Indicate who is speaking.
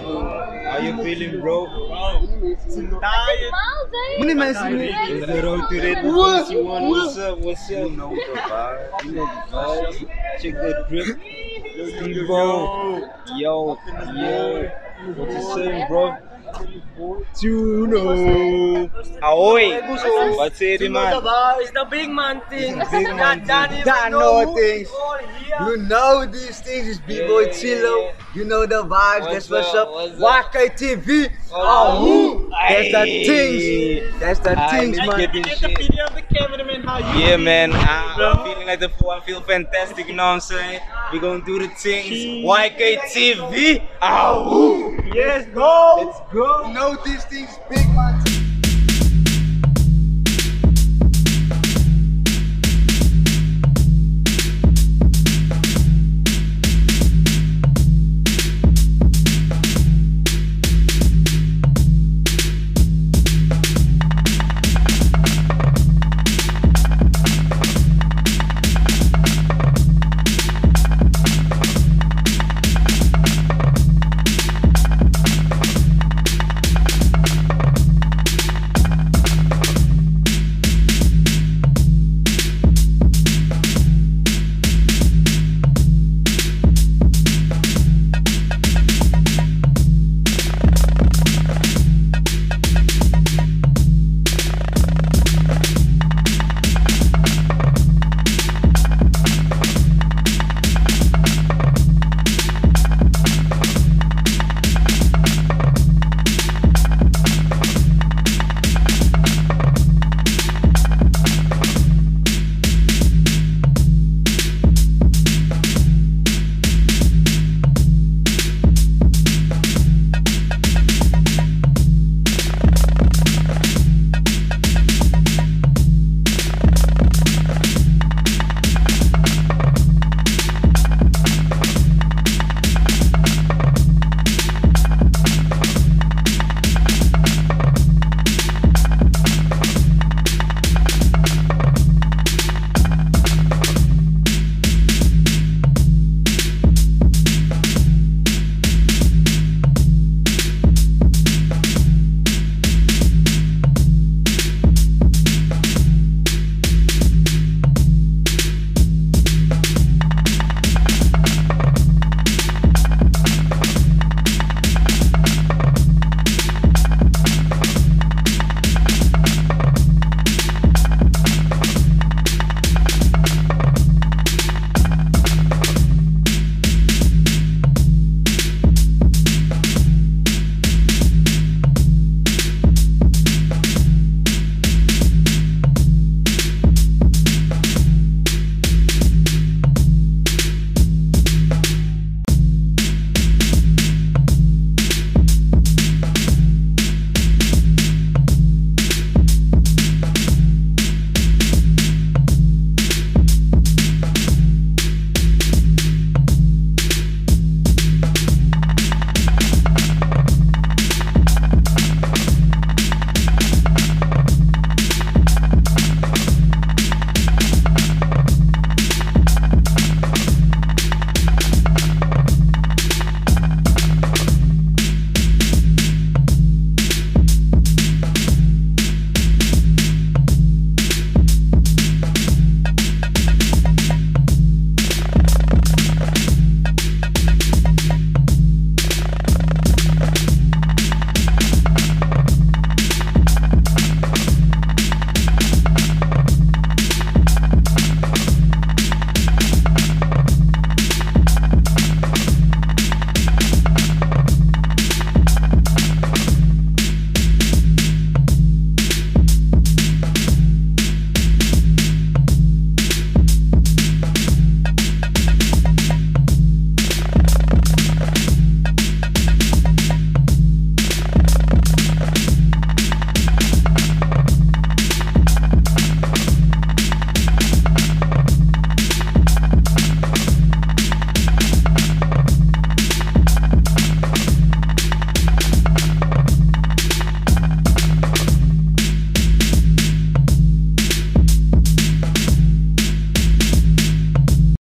Speaker 1: How you feeling, bro?
Speaker 2: Many mensen nu.
Speaker 1: Is the road to Redbull? What's up? What's up? You know the vibe. You know the vibe. Check that drip. Steve-O. Yo. What you saying, bro? Tuno. Ahoy. Wat zei die man?
Speaker 3: It's the big man thing.
Speaker 1: Big man thing.
Speaker 2: That know things. You know these things is B-Boy Chilo. You know the vibes. That's what's up. YKTV. Oh, that's the things. That's the things, man.
Speaker 3: Get the video of the cameraman. How you
Speaker 1: Yeah, man. I'm feeling like the fool. I feel fantastic. You know what I'm saying? We gonna do the things. YKTV. Oh,
Speaker 3: yes, go.
Speaker 1: let's go.
Speaker 2: You know these things, big man.